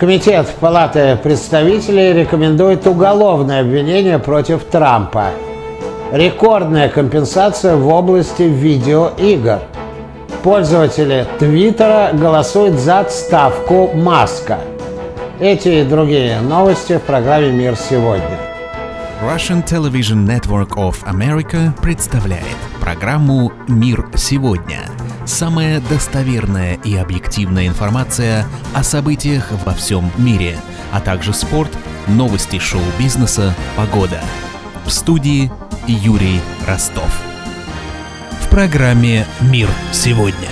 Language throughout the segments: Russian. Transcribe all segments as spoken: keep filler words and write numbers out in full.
Комитет Палаты представителей рекомендует уголовное обвинение против Трампа. Рекордная компенсация в области видеоигр. Пользователи Твиттера голосуют за отставку Маска. Эти и другие новости в программе «Мир сегодня». Russian Television Network of America представляет программу «Мир сегодня». Самая достоверная и объективная информация о событиях во всем мире, а также спорт, новости шоу-бизнеса, погода. В студии Юрий Ростов. В программе «Мир сегодня».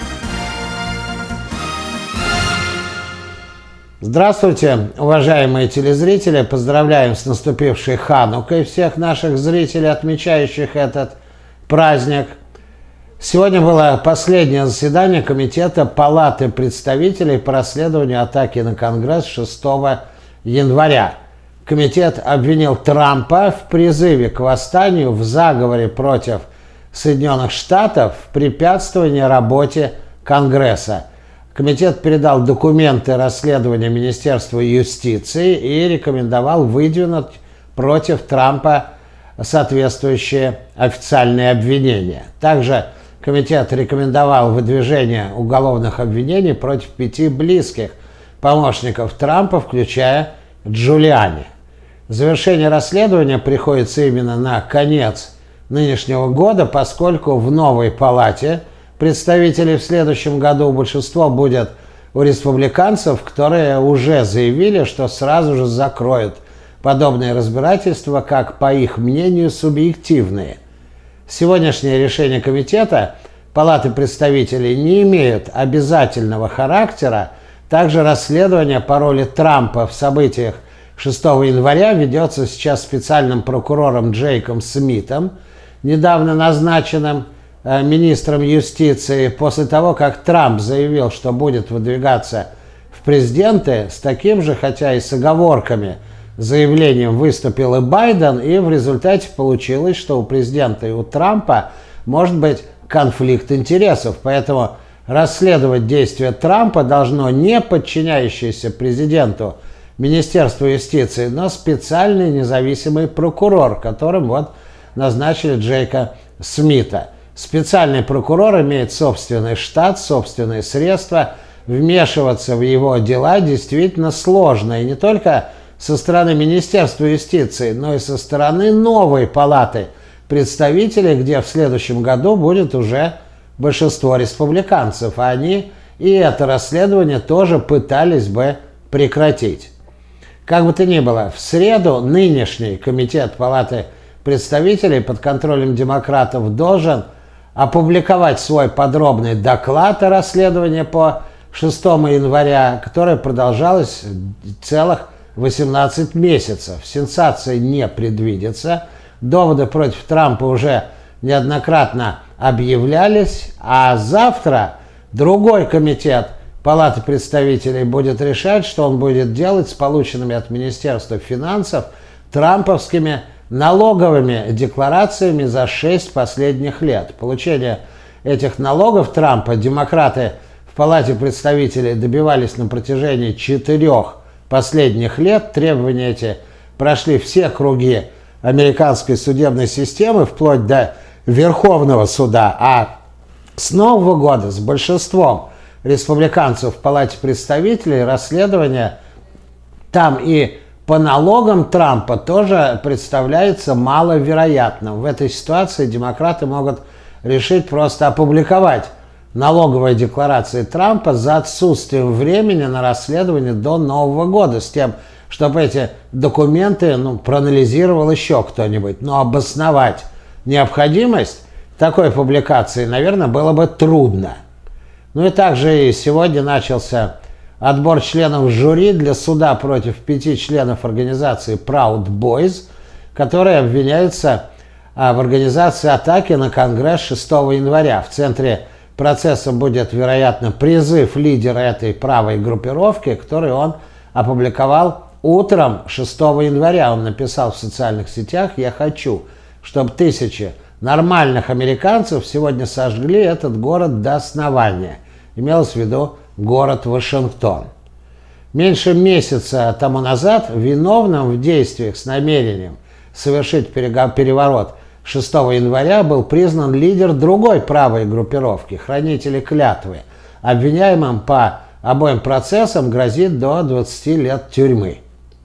Здравствуйте, уважаемые телезрители! Поздравляем с наступившей Ханукой всех наших зрителей, отмечающих этот праздник. Сегодня было последнее заседание Комитета Палаты представителей по расследованию атаки на Конгресс шестого января. Комитет обвинил Трампа в призыве к восстанию, в заговоре против Соединенных Штатов, в препятствовании работе Конгресса. Комитет передал документы расследования Министерству юстиции и рекомендовал выдвинуть против Трампа соответствующие официальные обвинения. Также комитет рекомендовал выдвижение уголовных обвинений против пяти близких помощников Трампа, включая Джулиани. Завершение расследования приходится именно на конец нынешнего года, поскольку в новой палате представителей в следующем году большинство будет у республиканцев, которые уже заявили, что сразу же закроют подобные разбирательства, как, по их мнению, субъективные. Сегодняшнее решение комитета Палаты представителей не имеют обязательного характера. Также расследование по роли Трампа в событиях шестого января ведется сейчас специальным прокурором Джейком Смитом, недавно назначенным э, министром юстиции, после того, как Трамп заявил, что будет выдвигаться в президенты. С таким же, хотя и с оговорками, заявлением выступил и Байден, и в результате получилось, что у президента и у Трампа может быть конфликт интересов. Поэтому расследовать действия Трампа должно не подчиняющееся президенту Министерство юстиции, но специальный независимый прокурор, которым вот назначили Джейка Смита. Специальный прокурор имеет собственный штат, собственные средства. Вмешиваться в его дела действительно сложно. И не только со стороны Министерства юстиции, но и со стороны новой палаты представителей, где в следующем году будет уже большинство республиканцев. А они и это расследование тоже пытались бы прекратить. Как бы то ни было, в среду нынешний комитет Палаты представителей под контролем демократов должен опубликовать свой подробный доклад о расследовании по шестому января, которое продолжалось целых восемнадцать месяцев. Сенсации не предвидится. Доводы против Трампа уже неоднократно объявлялись, а завтра другой комитет Палаты представителей будет решать, что он будет делать с полученными от Министерства финансов трамповскими налоговыми декларациями за шесть последних лет. Получение этих налогов Трампа демократы в Палате представителей добивались на протяжении четырех последних лет. Требования эти прошли все круги американской судебной системы, вплоть до Верховного суда. А с Нового года с большинством республиканцев в Палате представителей расследование там и по налогам Трампа тоже представляется маловероятным. В этой ситуации демократы могут решить просто опубликовать налоговые декларации Трампа за отсутствием времени на расследование до Нового года, с тем, чтобы эти документы ну, проанализировал еще кто-нибудь. Но обосновать необходимость такой публикации, наверное, было бы трудно. Ну и также и сегодня начался отбор членов жюри для суда против пяти членов организации Proud Boys, которые обвиняются а, в организации атаки на Конгресс шестого января. В центре процесса будет, вероятно, призыв лидера этой правой группировки, который он опубликовал утром шестого января. Он написал в социальных сетях: «Я хочу, чтобы тысячи нормальных американцев сегодня сожгли этот город до основания». Имелось в виду город Вашингтон. Меньше месяца тому назад виновным в действиях с намерением совершить переворот шестого января был признан лидер другой правой группировки, хранители клятвы. Обвиняемым по обоим процессам грозит до двадцати лет тюрьмы.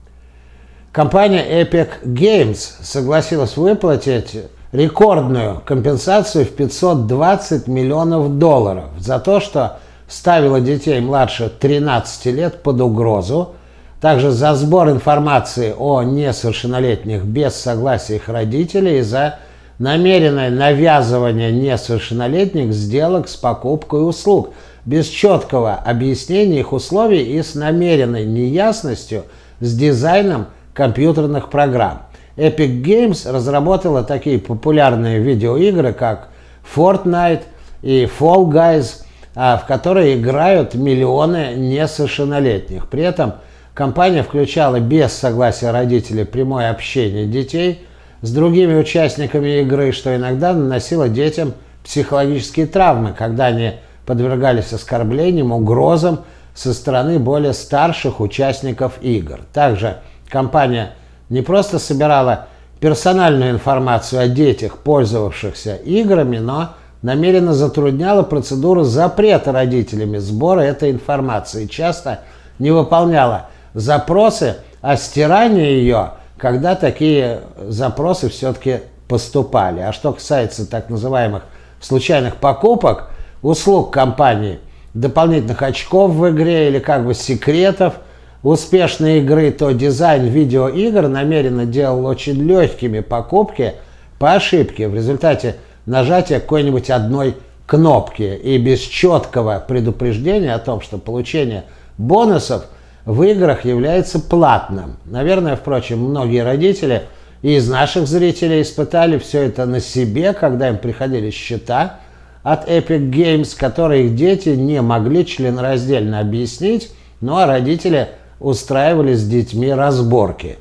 Компания Epic Games согласилась выплатить рекордную компенсацию в пятьсот двадцать миллионов долларов за то, что ставила детей младше тринадцати лет под угрозу, также за сбор информации о несовершеннолетних без согласия их родителей и за намеренное навязывание несовершеннолетних сделок с покупкой услуг без четкого объяснения их условий и с намеренной неясностью с дизайном компьютерных программ. Epic Games разработала такие популярные видеоигры, как Fortnite и Fall Guys, в которые играют миллионы несовершеннолетних. При этом компания включала без согласия родителей прямое общение детей с другими участниками игры, что иногда наносило детям психологические травмы, когда они подвергались оскорблениям, угрозам со стороны более старших участников игр. Также компания не просто собирала персональную информацию о детях, пользовавшихся играми, но намеренно затрудняла процедуру запрета родителями сбора этой информации, часто не выполняла запросы о стирании ее, когда такие запросы все-таки поступали. А что касается так называемых случайных покупок, услуг компании, дополнительных очков в игре или как бы секретов успешной игры, то дизайн видеоигр намеренно делал очень легкими покупки по ошибке в результате нажатия какой-нибудь одной кнопки и без четкого предупреждения о том, что получение бонусов в играх является платным. Наверное, впрочем, многие родители и из наших зрителей испытали все это на себе, когда им приходили счета от Epic Games, которые их дети не могли членораздельно объяснить, ну а родители устраивали с детьми разборки.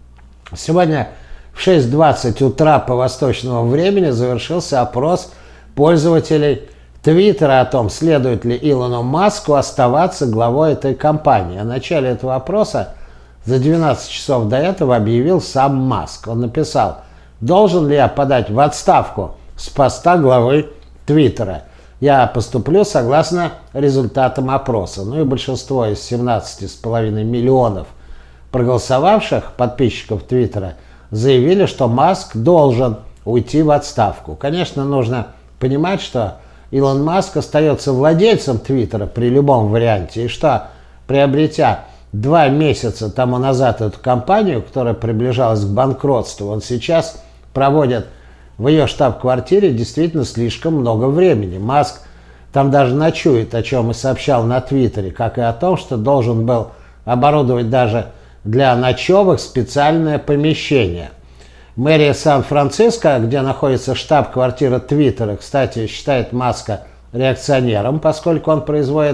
Сегодня в шесть двадцать утра по восточному времени завершился опрос пользователей Твиттера о том, следует ли Илону Маску оставаться главой этой компании. О начале этого опроса за двенадцать часов до этого объявил сам Маск. Он написал: «Должен ли я подать в отставку с поста главы Твиттера? Я поступлю согласно результатам опроса». Ну и большинство из семнадцати с половиной миллионов проголосовавших подписчиков Твиттера заявили, что Маск должен уйти в отставку. Конечно, нужно понимать, что Илон Маск остается владельцем Твиттера при любом варианте, и что, приобретя два месяца тому назад эту компанию, которая приближалась к банкротству, он сейчас проводит в ее штаб-квартире действительно слишком много времени. Маск там даже ночует, о чем и сообщал на Твиттере, как и о том, что должен был оборудовать даже для ночевок специальное помещение. Мэрия Сан-Франциско, где находится штаб-квартира Твиттера, кстати, считает Маска реакционером, поскольку он производит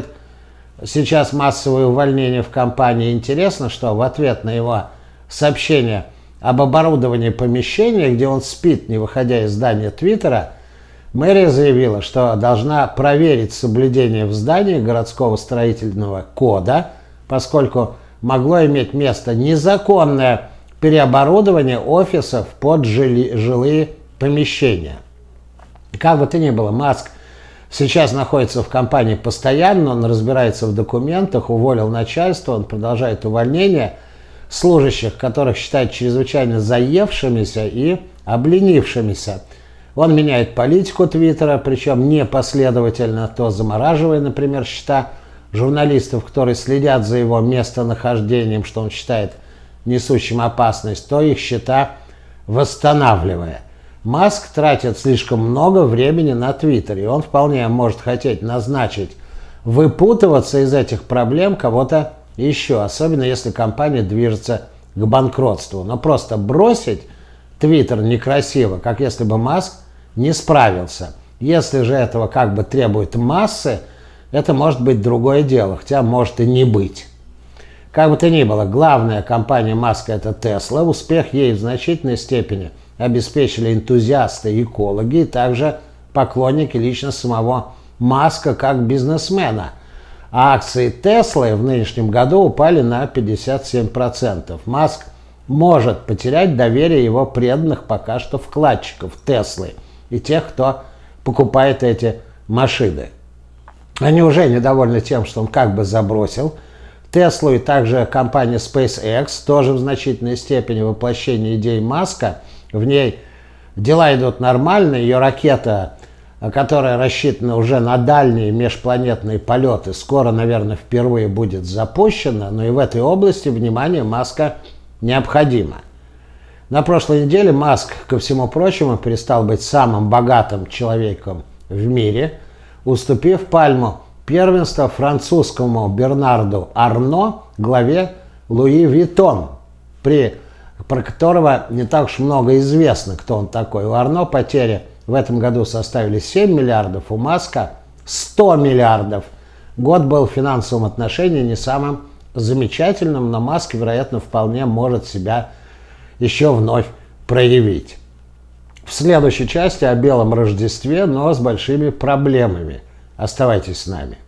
сейчас массовые увольнения в компании. Интересно, что в ответ на его сообщение об оборудовании помещения, где он спит, не выходя из здания Твиттера, мэрия заявила, что должна проверить соблюдение в здании городского строительного кода, поскольку могло иметь место незаконное переоборудование офисов под жили, жилые помещения. Как бы то ни было, Маск сейчас находится в компании постоянно, он разбирается в документах, уволил начальство, он продолжает увольнение служащих, которых считает чрезвычайно заевшимися и обленившимися. Он меняет политику Твиттера, причем непоследовательно, то замораживая, например, счета журналистов, которые следят за его местонахождением, что он считает несущим опасность, то их счета восстанавливая. Маск тратит слишком много времени на Твиттере, и он вполне может хотеть назначить выпутываться из этих проблем кого-то еще, особенно если компания движется к банкротству. Но просто бросить Твиттер некрасиво, как если бы Маск не справился. Если же этого как бы требуют массы, это может быть другое дело, хотя может и не быть. Как бы то ни было, главная компания Маска – это Tesla. Успех ей в значительной степени обеспечили энтузиасты, экологи и также поклонники лично самого Маска как бизнесмена. А акции Теслы в нынешнем году упали на пятьдесят семь процентов. Маск может потерять доверие его преданных пока что вкладчиков Теслы и тех, кто покупает эти машины. Они уже недовольны тем, что он как бы забросил Теслу, и также компания SpaceX, тоже в значительной степени воплощение идей Маска. В ней дела идут нормально, ее ракета, которая рассчитана уже на дальние межпланетные полеты, скоро, наверное, впервые будет запущена, но и в этой области внимание Маска необходимо. На прошлой неделе Маск, ко всему прочему, перестал быть самым богатым человеком в мире, уступив пальму первенства французскому Бернарду Арно, главе Луи Виттон, при, про которого не так уж много известно, кто он такой. У Арно потери в этом году составили семь миллиардов, у Маска сто миллиардов. Год был в финансовом отношении не самым замечательным, но Маск, вероятно, вполне может себя еще вновь проявить. В следующей части о белом Рождестве, но с большими проблемами. Оставайтесь с нами.